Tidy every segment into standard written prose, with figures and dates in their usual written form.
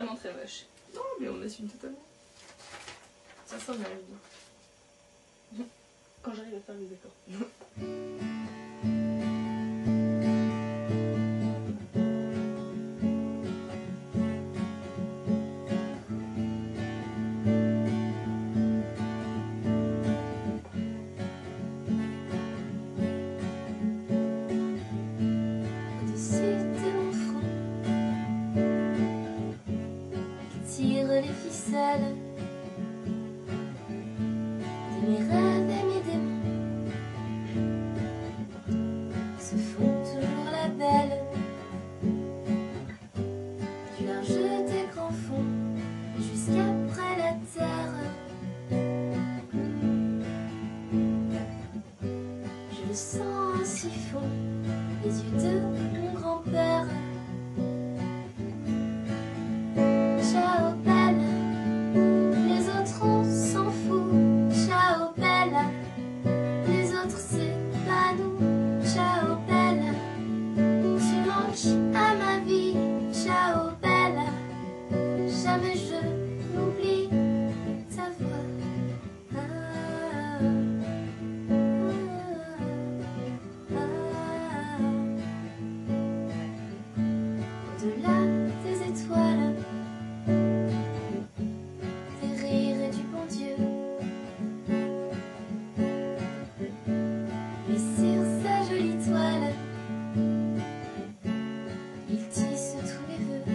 vraiment très moche. Non, mais on assume totalement. Ça sent la vie. Quand j'arrive à faire les accords. Les ficelles de mes rêves et mes démons se font toujours la belle du large des grands fonds jusqu'après la terre. Je le sens ainsi fond les yeux de mon grand-père. Ciao belle, les autres on s'en fout. Ciao belle, les autres c'est pas nous. Ciao belle, tu manques à ma vie. Ciao belle, jamais je n'oublie ta voix. Au-delà des étoiles, et sur sa jolie toile, il tisse tous mes vœux,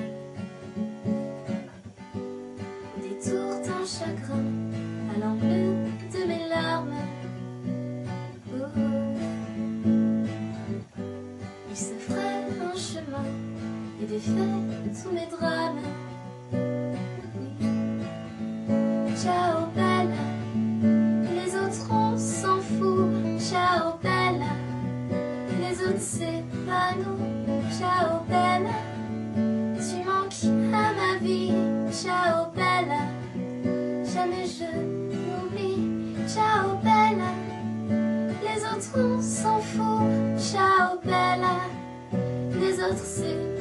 détour d'un chagrin à l'angle de mes larmes. Oh, oh. Il se ferait un chemin et défait tous mes drames. Oui. Ciao belle, les autres on s'en fout. Ciao belle, les autres c'est pas nous. Ciao belle, tu manques à ma vie. Ciao belle, jamais je n'oublie. Ciao belle, les autres on s'en fout. Ciao belle, les autres c'est